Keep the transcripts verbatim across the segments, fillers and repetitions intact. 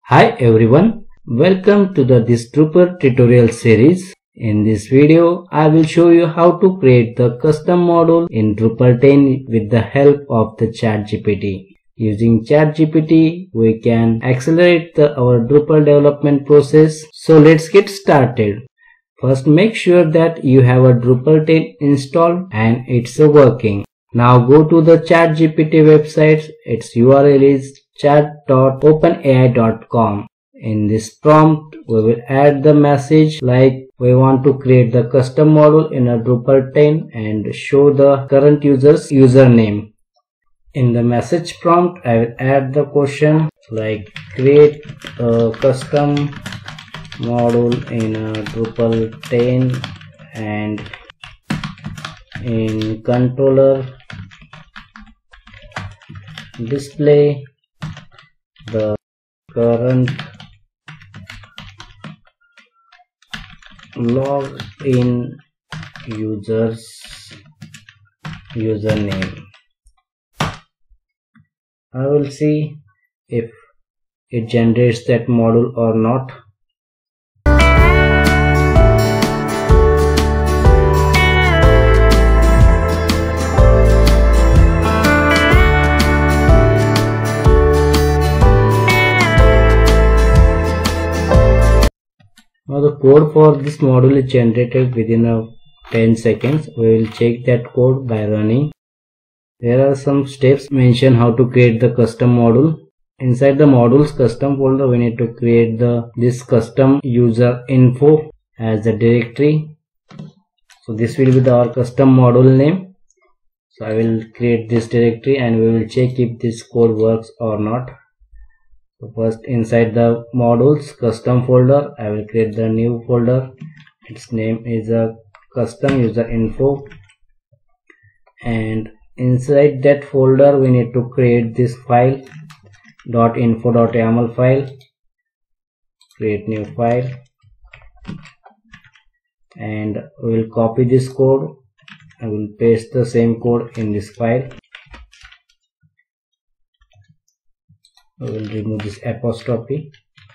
Hi everyone, welcome to the this Drupal tutorial series. In this video, I will show you how to create the custom module in Drupal ten with the help of the ChatGPT. Using ChatGPT, we can accelerate the, our Drupal development process. So let's get started. First, make sure that you have a Drupal ten installed and it's working. Now go to the ChatGPT website. Its U R L is chat dot open A I dot com. In this prompt, we will add the message like we want to create the custom module in a Drupal ten and show the current user's username. In the message prompt, I will add the question like create a custom module in a Drupal ten and in controller display the current login user's username. I will see if it generates that module or not. Now the code for this module is generated within a ten seconds. We will check that code by running. There are some steps mentioned how to create the custom module. Inside the modules custom folder, we need to create the this custom user info as the directory. So this will be the, our custom module name. So I will create this directory and we will check if this code works or not. So first, inside the modules custom folder, I will create the new folder. Its name is a custom user info, and inside that folder we need to create this file .info.yml file. Create new file and we will copy this code. I will paste the same code in this file. I will remove this apostrophe.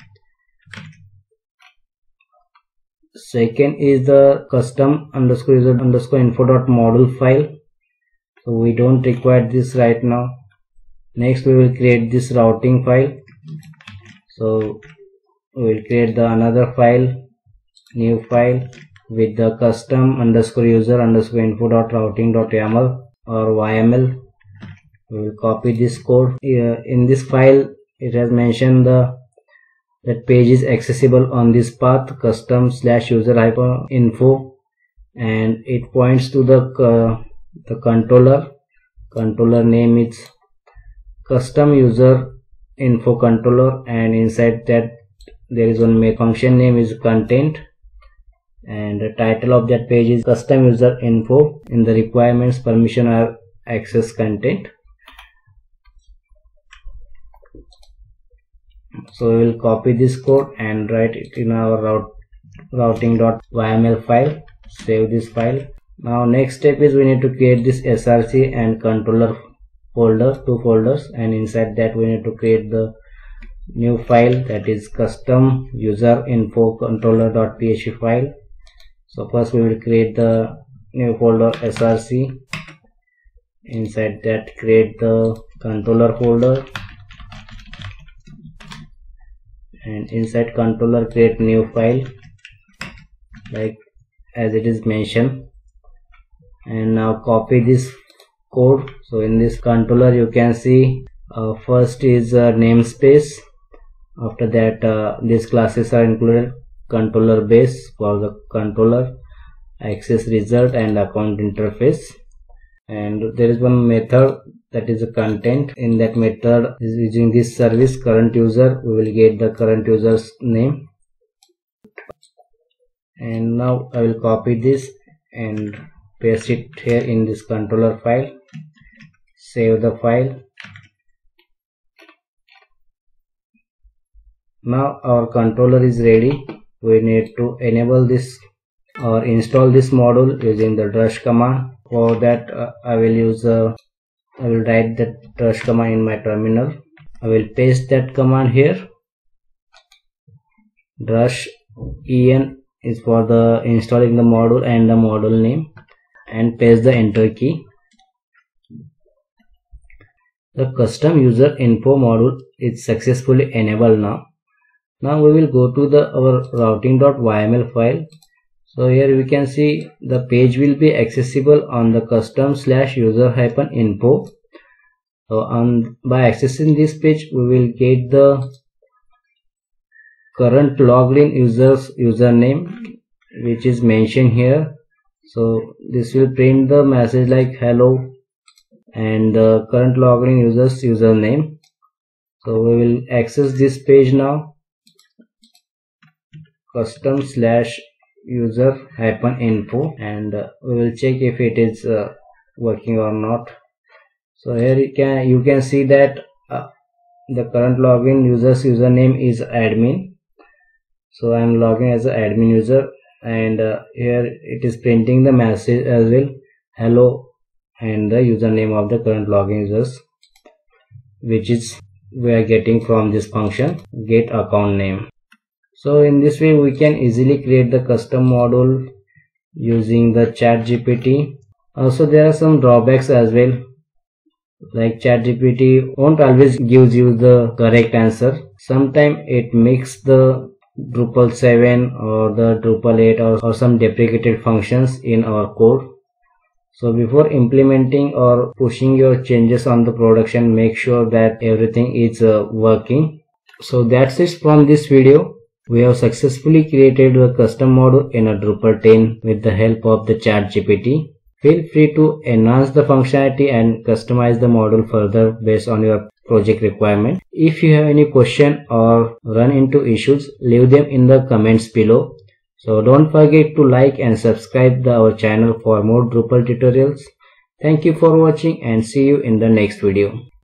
Second is the custom underscore user underscore info dot module file. So we don't require this right now. Next we will create this routing file. So we will create the another file, new file with the custom underscore user underscore info dot routing dot yml or Y M L. We will copy this code. Here in this file it has mentioned the that page is accessible on this path custom slash user hyphen info, and it points to the uh, the controller. Controller name is custom user info controller, and inside that there is one main function name is content, and the title of that page is custom user info. In the requirements, permission or access content. So we will copy this code and write it in our route, routing.yml file. Save this file. Now next step is we need to create this S R C and controller folder, two folders, and inside that we need to create the new file that is custom user info controller.php file. So first we will create the new folder S R C. Inside that create the controller folder, and inside controller create new file like as it is mentioned, and now copy this code. So in this controller you can see uh, first is uh, namespace. After that uh, these classes are included: controller base for the controller, access result, and account interface. And there is one method that is a content. In that method is using this service current user, we will get the current user's name. And now I will copy this and paste it here in this controller file. Save the file. Now our controller is ready. We need to enable this or install this module using the Drush command. For that uh, I will use uh, I will write that Drush command in my terminal. I will paste that command here Drush en is for the installing the module and the module name, and paste the enter key. The custom user info module is successfully enabled now. Now we will go to the our routing.yml file. So here we can see the page will be accessible on the custom slash user hyphen info. So on by accessing this page, we will get the current logged in user's username, which is mentioned here. So this will print the message like hello and the current logged in user's username. So we will access this page now, custom slash user hyphen info, and uh, we will check if it is uh, working or not. So here you can you can see that uh, the current login user's username is admin. So I am logging as an admin user, and uh, here it is printing the message as well, hello, and the username of the current login users, which is we are getting from this function get account name. So in this way we can easily create the custom module using the ChatGPT. Also there are some drawbacks as well, like ChatGPT won't always gives you the correct answer. Sometimes it makes the Drupal seven or the Drupal eight or, or some deprecated functions in our code. So before implementing or pushing your changes on the production, make sure that everything is uh, working. So that's it from this video. We have successfully created a custom module in a Drupal ten with the help of the ChatGPT. Feel free to enhance the functionality and customize the module further based on your project requirement. If you have any question or run into issues, leave them in the comments below. So don't forget to like and subscribe the, our channel for more Drupal tutorials. Thank you for watching and see you in the next video.